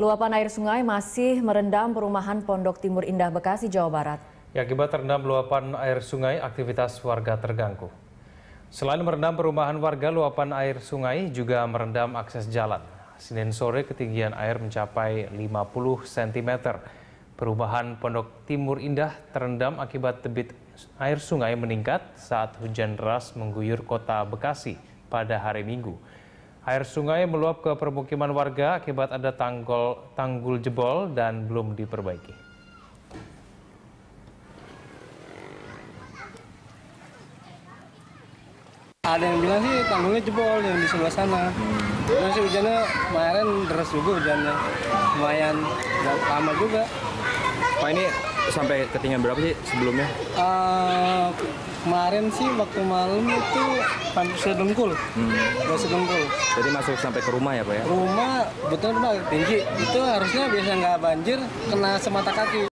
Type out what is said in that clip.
Luapan air sungai masih merendam perumahan Pondok Timur Indah, Bekasi, Jawa Barat. Ya, akibat terendam luapan air sungai, aktivitas warga terganggu. Selain merendam perumahan warga, luapan air sungai juga merendam akses jalan. Senin sore ketinggian air mencapai 50 cm. Perumahan Pondok Timur Indah terendam akibat debit air sungai meningkat saat hujan deras mengguyur kota Bekasi pada hari Minggu. Air sungai meluap ke permukiman warga akibat ada tanggul jebol dan belum diperbaiki. Ada yang bilang sih tanggulnya jebol yang di sebelah sana. Terus hujannya kemarin deras juga hujannya. Lumayan lama juga. Pak, ini sampai ketinggian berapa sih sebelumnya? Kemarin sih waktu malam itu sedengkul. Sedengkul. Jadi masuk sampai ke rumah ya Pak ya? Rumah betul rumah tinggi. Itu harusnya biasa nggak banjir, kena semata kaki.